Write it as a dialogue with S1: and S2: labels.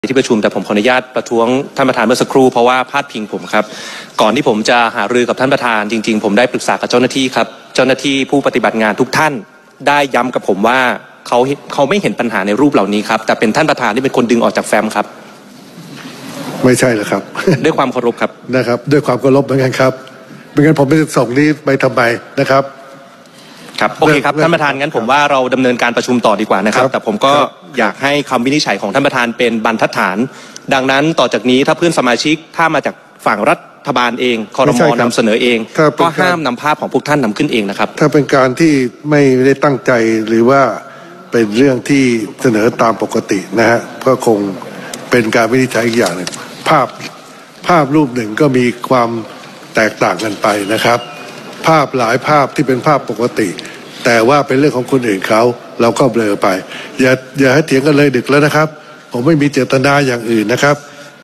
S1: ที่ประชุมแต่ผมขออนุญาตประท้วงท่านประธานเมื่อสักครู่เพราะว่าพาดพิงผมครับก่อนที่ผมจะหารือกับท่านประธานจริงๆผมได้ปรึกษากับเจ้าหน้าที่ครับเจ้าหน้าที่ผู้ปฏิบัติงานทุกท่านได้ย้ำกับผมว่าเขาไม่เห็นปัญหาในรูปเหล่านี้ครับแต่เป็นท่านประธานที่เป็นคนดึงออกจากแฟ้มครับ
S2: ไม่ใช่เหรอครับ
S1: ด้วยความเคารพครับ
S2: นะครับด้วยความเคารพเหมือนกันครับไม่งั้นผมไม่ส่งนี้ไปทำไมนะครับ
S1: ครับโอเคครับท่านประธานงั้นผมว่าเราดำเนินการประชุมต่อดีกว่านะครับแต่ผมก็อยากให้คำวินิจฉัยของท่านประธานเป็นบรรทัดฐานดังนั้นต่อจากนี้ถ้าเพื่อนสมาชิกถ้ามาจากฝั่งรัฐบาลเองครม.นำเสนอเองก็ห้ามนำภาพของพวกท่านนำขึ้นเองนะครับ
S2: ถ้าเป็นการที่ไม่ได้ตั้งใจหรือว่าเป็นเรื่องที่เสนอตามปกตินะฮะก็คงเป็นการวินิจฉัยอีกอย่างหนึ่งภาพรูปหนึ่งก็มีความแตกต่างกันไปนะครับภาพหลายภาพที่เป็นภาพปกติแต่ว่าเป็นเรื่องของคนอื่นเขาเราก็เบลอไปอย่าให้เถียงกันเลยดึกแล้วนะครับผมไม่มีเจตนาอย่างอื่นนะครับ